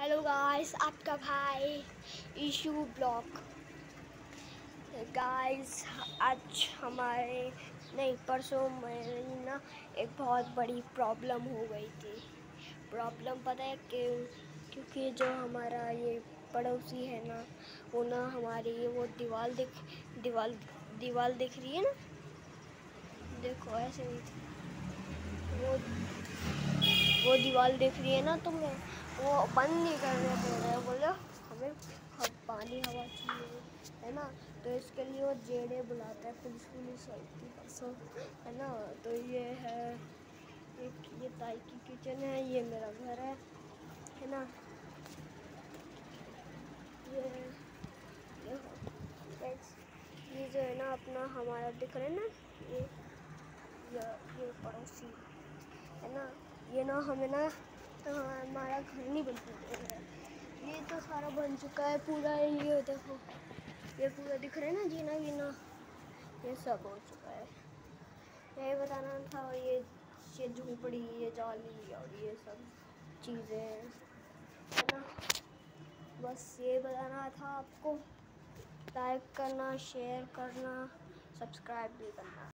Hello guys, आपका भाई ईशू blog. Guys आज हमारे नहीं परसों मेरी ना एक बहुत बड़ी प्रॉब्लम हो गई थी। प्रॉब्लम पता है क्योंकि जो हमारा ये पड़ोसी है ना, वो ना हमारी वो दीवार दिख रही है ना, देखो ऐसे वो वो दीवार दिख रही है ना, तो वो बंद नहीं करने दे रहे, बोले हमें पानी हवा चाहिए, है ना। तो इसके लिए वो जेड़े बुलाता है, पुलिस आई थी परसों, है ना। तो ये है ये ताई की किचन है, ये मेरा घर है ना। ये देखो ये जो है ना अपना हमारा दिख रहा है ना, ये पड़ोसी है ना। ये ना हमें ना हमारा घर नहीं बन चुका है, ये तो सारा बन चुका है पूरा। ये देखो ये पूरा दिख रहा है ना, जीना वीना ये सब हो चुका है। यही बताना था। और ये झोपड़ी, ये जाली और ये सब चीज़ें है ना, बस ये बताना था आपको। लाइक करना, शेयर करना, सब्सक्राइब भी करना।